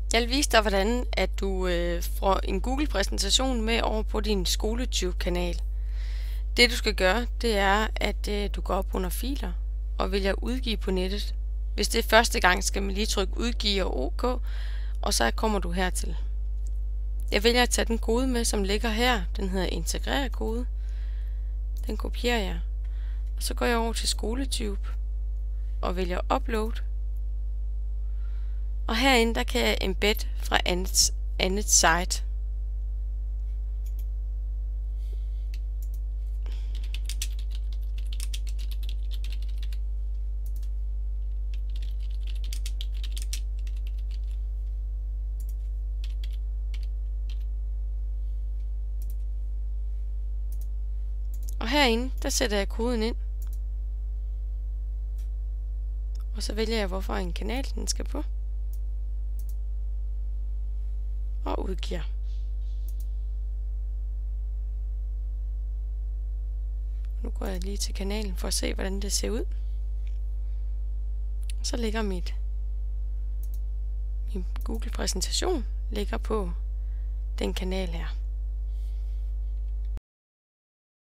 Jeg vil vise dig, hvordan at du får en Google-præsentation med over på din SkoleTube-kanal. Det du skal gøre, det er, at du går op under filer og vælger udgive på nettet. Hvis det er første gang, skal man lige trykke udgive og OK, og så kommer du hertil. Jeg vælger at tage den kode med, som ligger her. Den hedder integrere kode. Den kopierer jeg. Og så går jeg over til SkoleTube og vælger upload. Og herinde der kan jeg embed fra andet site. Og herinde der sætter jeg koden ind. Og så vælger jeg, hvorfor en kanal den skal på. Og udgiver. Nu går jeg lige til kanalen for at se, hvordan det ser ud. Så ligger min Google-præsentation ligger på den kanal her.